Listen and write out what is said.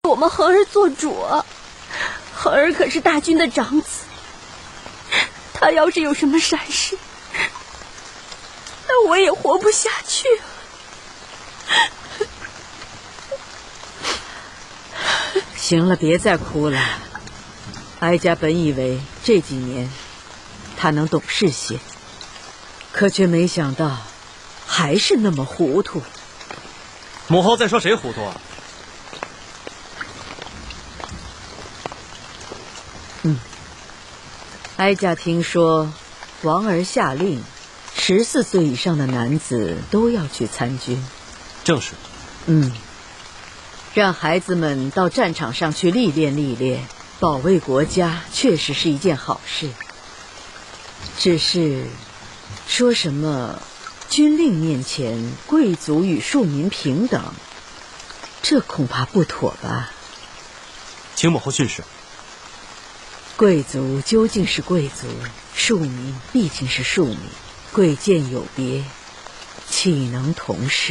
我们恒儿做主啊！恒儿可是大军的长子，他要是有什么闪失，那我也活不下去了。 行了，别再哭了。哀家本以为这几年他能懂事些，可却没想到还是那么糊涂。 母后在说谁糊涂啊？ 哀家听说王儿下令，14岁以上的男子都要去参军。 正是。 让孩子们到战场上去历练历练，保卫国家确实是一件好事。只是说什么军令面前贵族与庶民平等，这恐怕不妥吧？ 请母后训示。 贵族究竟是贵族，庶民毕竟是庶民，贵贱有别，岂能同世？